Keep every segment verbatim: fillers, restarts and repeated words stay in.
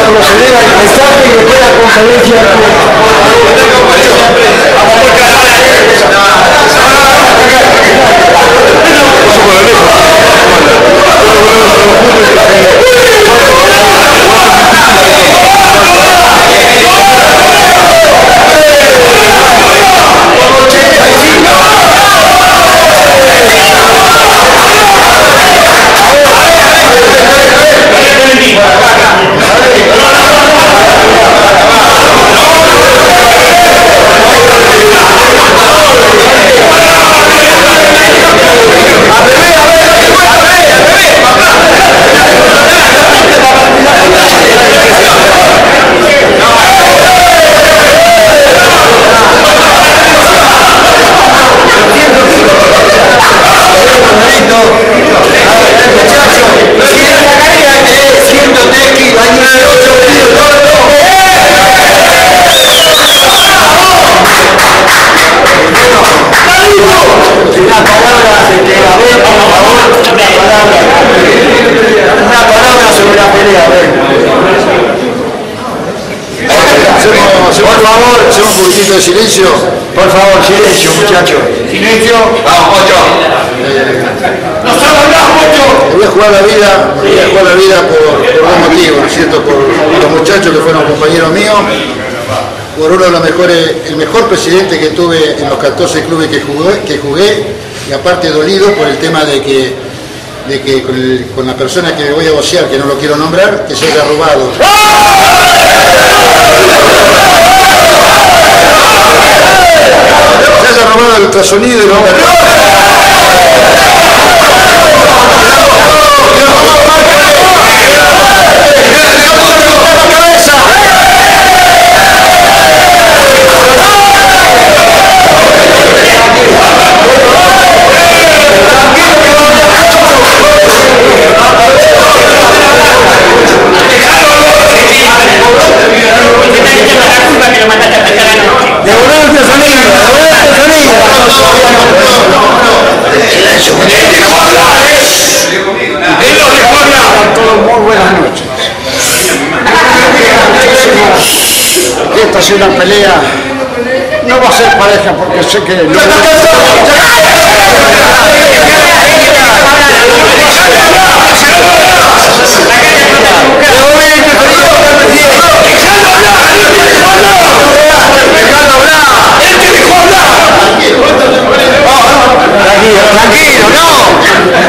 Carlos Herrera, el mensaje y después la conferencia. Por favor, hacemos un poquitito de silencio. Por favor, silencio, muchachos. Silencio. Vamos, Pocho. ¡No se habla, Pocho! Voy a jugar la vida, voy a jugar la vida por, por dos motivos, ¿no es cierto? Por los muchachos que fueron compañeros míos, por uno de los mejores, el mejor presidente que tuve en los catorce clubes que jugué, que jugué y aparte dolido por el tema de que, de que con, el, con la persona que me voy a vocear, que no lo quiero nombrar, que se haya robado. Se haya robado el ultrasonido y no me... Esta es una pelea, no va a ser pareja porque sé que no... Tranquilo, tranquilo, no.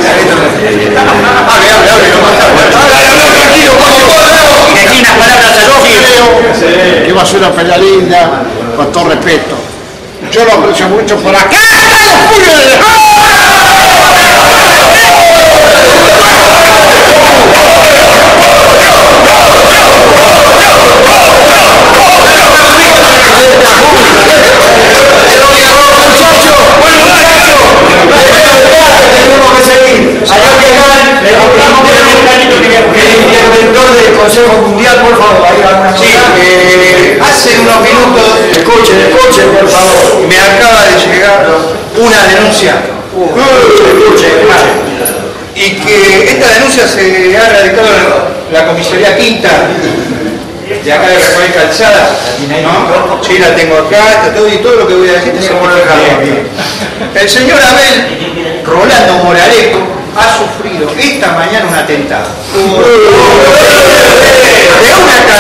Que va a ser una pelea linda, con todo respeto. Yo lo aprecio mucho por acá. Consejo Mundial, por favor, hay alguna sí, eh, hace unos minutos, escuchen, escuchen, por favor, me acaba de llegar una denuncia, uh, escuchen, y que esta denuncia se ha radicado en la comisaría quinta de acá de Rafael Calzada, ¿no? Sí, la tengo acá, está todo, y todo lo que voy a decir está certificado. El señor Abel Rolando Moralejo ha sufrido esta mañana un atentado. De una